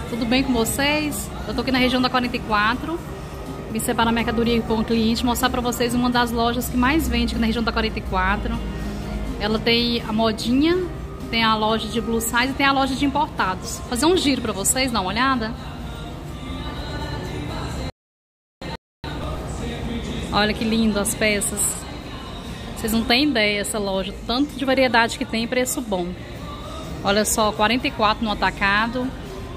Tudo bem com vocês? Eu tô aqui na região da 44. Vim separar a mercadoria com o cliente, mostrar pra vocês uma das lojas que mais vende aqui na região da 44. Ela tem a modinha, tem a loja de plus size e tem a loja de importados. Vou fazer um giro pra vocês, dar uma olhada. Olha que lindo as peças. Vocês não têm ideia essa loja, tanto de variedade que tem e preço bom. Olha só, 44 no atacado.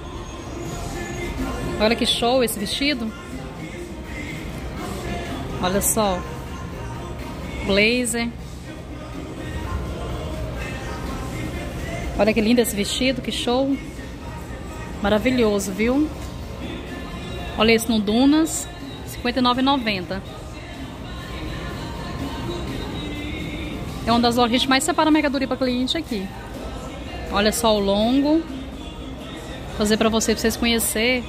Olha que show esse vestido. Olha só. Blazer. Olha que lindo esse vestido, que show. Maravilhoso, viu? Olha esse no Dunas, R$ 59,90. É uma das lojas que a gente mais separa a mercadoria para cliente aqui. Olha só o longo. Vou fazer para vocês conhecerem.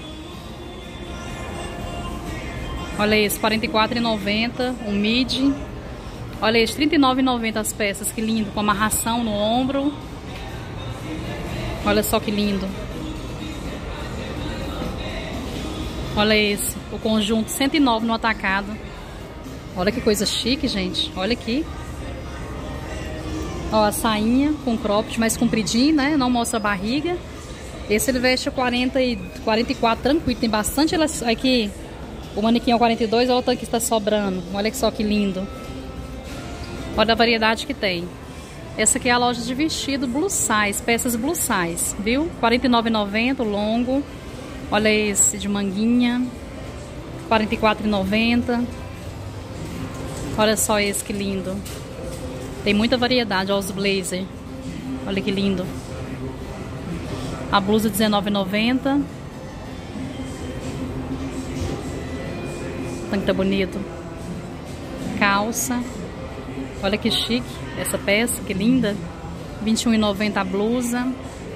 Olha esse, R$ 44,90. O midi. Olha esse, R$ 39,90 as peças. Que lindo, com amarração no ombro. Olha só que lindo. Olha esse, o conjunto 109 no atacado. Olha que coisa chique, gente. Olha aqui. Ó, a sainha com cropped mais compridinho, né? Não mostra a barriga. Esse ele veste 40 e 44 tranquilo. Tem bastante aqui. O manequim é o 42, a outra aqui está sobrando. Olha só que lindo. Olha a variedade que tem. Essa aqui é a loja de vestido plus size, peças plus size, viu? R$ 49,90 longo. Olha esse de manguinha. R$ 44,90. Olha só esse que lindo. Tem muita variedade, olha os blazer. Olha que lindo. A blusa R$19,90. Tanto que tá bonito. Calça. Olha que chique essa peça, que linda. R$21,90 a blusa.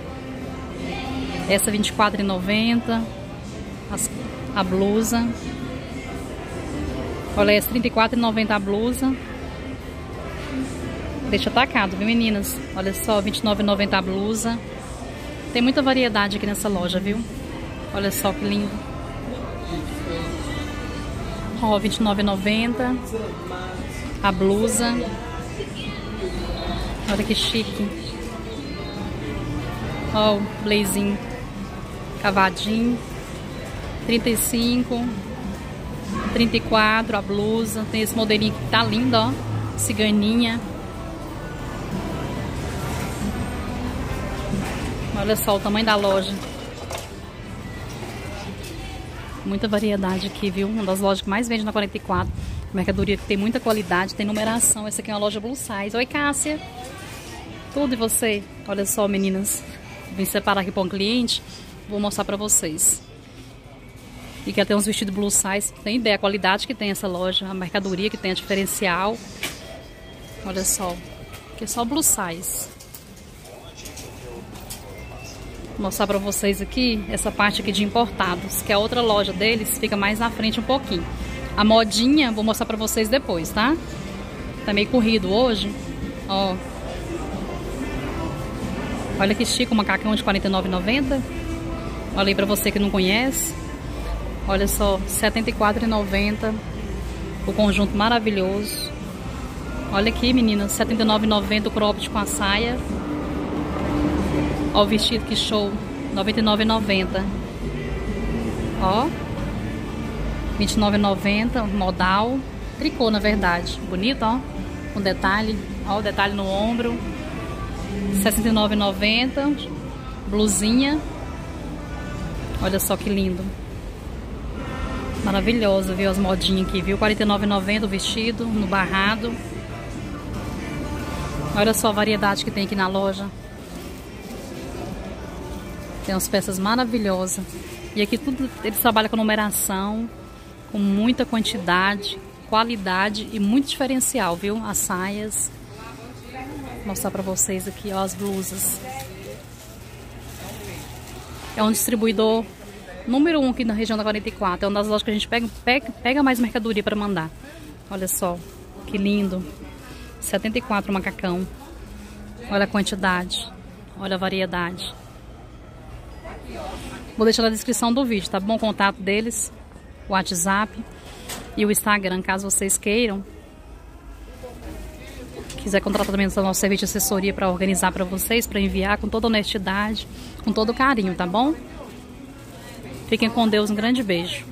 Essa R$24,90. A blusa. Olha essa R$34,90 a blusa. Deixa atacado, viu, meninas? Olha só, R$29,90 a blusa. Tem muita variedade aqui nessa loja, viu? Olha só que lindo. Ó, R$29,90 a blusa. Olha que chique. Ó, o blazinho cavadinho. 35, 34 a blusa. Tem esse modelinho que tá lindo, ó. Ciganinha. Olha só o tamanho da loja. Muita variedade aqui, viu? Uma das lojas que mais vende na 44. Mercadoria que tem muita qualidade, tem numeração. Essa aqui é uma loja plus size. Oi, Cássia. Tudo e você? Olha só, meninas. Vim separar aqui para um cliente. Vou mostrar para vocês. E quer ter uns vestidos plus size. Tem ideia a qualidade que tem essa loja. A mercadoria que tem, a diferencial. Olha só. Aqui é só plus size. Vou mostrar pra vocês aqui essa parte aqui de importados, que é a outra loja deles, fica mais na frente um pouquinho. A modinha, vou mostrar pra vocês depois, tá? Tá meio corrido hoje, ó. Olha que chique, o macacão de R$ 49,90. Olha aí pra você que não conhece. Olha só, R$ 74,90. O conjunto maravilhoso. Olha aqui, meninas, R$ 79,90 o cropped com a saia. Ó o vestido, que show. R$ 99,90. Ó. R$ 29,90. Modal. Tricô, na verdade. Bonito, ó. Com detalhe. Ó o detalhe no ombro. R$ 69,90. Blusinha. Olha só que lindo. Maravilhosa, viu? As modinhas aqui, viu? R$ 49,90 o vestido. No barrado. Olha só a variedade que tem aqui na loja. Tem umas peças maravilhosas. E aqui tudo eles trabalham com numeração, com muita quantidade, qualidade e muito diferencial, viu? As saias. Vou mostrar pra vocês aqui, ó, as blusas. É um distribuidor número 1 aqui na região da 44. É uma das lojas que a gente pega mais mercadoria pra mandar. Olha só, que lindo. 74 o macacão. Olha a quantidade. Olha a variedade. Vou deixar na descrição do vídeo, tá bom? O contato deles, o WhatsApp e o Instagram, caso vocês queiram. Quiser contratar também o nosso serviço de assessoria para organizar para vocês, para enviar com toda honestidade, com todo carinho, tá bom? Fiquem com Deus, um grande beijo.